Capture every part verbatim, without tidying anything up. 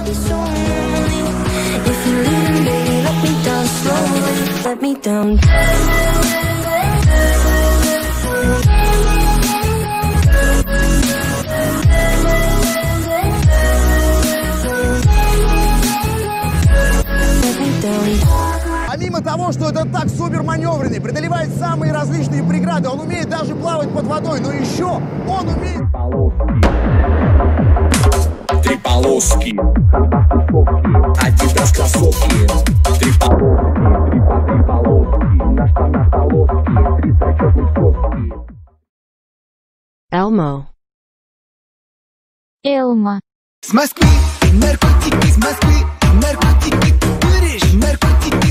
so lonely. If you're leaving, baby, let me down slowly. Let me down. Помимо того, что этот так супер маневренный, преодолевает самые различные преграды, он умеет даже плавать под водой, но еще он умеет... Три полоски, Адидас кроссовки. Три полоски, три по три полоски, на штанах полоски, три зачетных соски. Elmo. Элма. С Москвы, наркотики, с Москвы, наркотики, куришь, наркотики.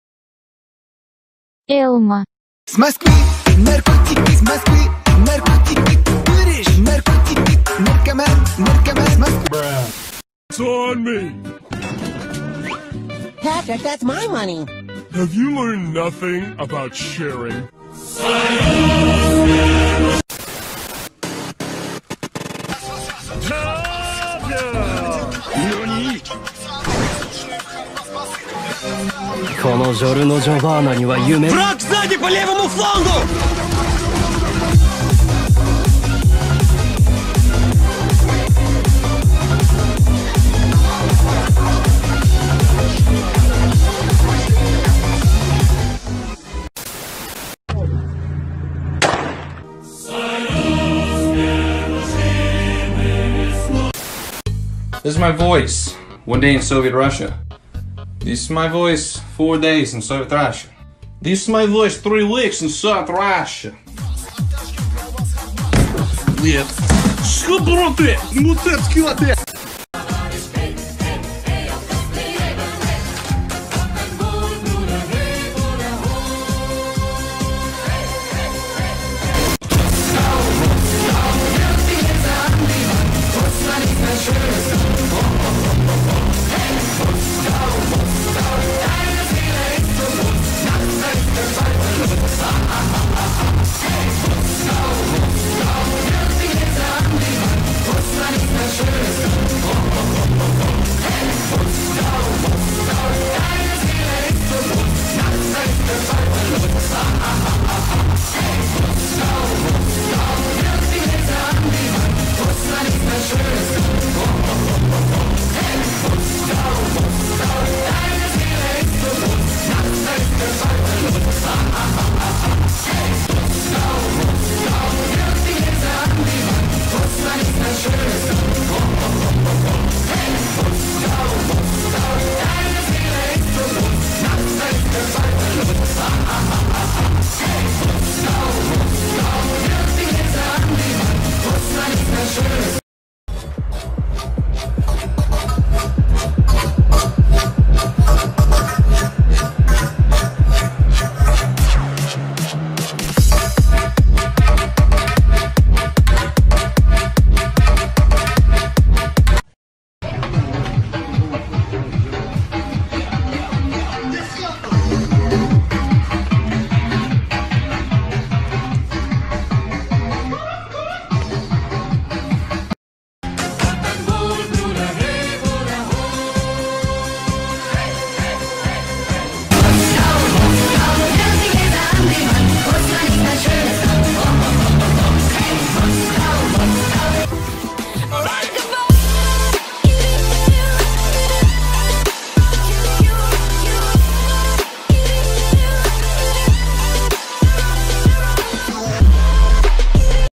Элма. С Москвы, наркотики, с Москвы, наркотики, куришь, наркотики, наркоман, наркоман, с Москвы. It's on me. Patrick, that's my money. Have you learned nothing about sharing? Враг сзади по левому флангу! This is my voice one day in Soviet Russia. This is my voice four days in Soviet Russia. This is my voice three weeks in Soviet Russia. Нет. Что, бро, ты? Ну ты откуда ты?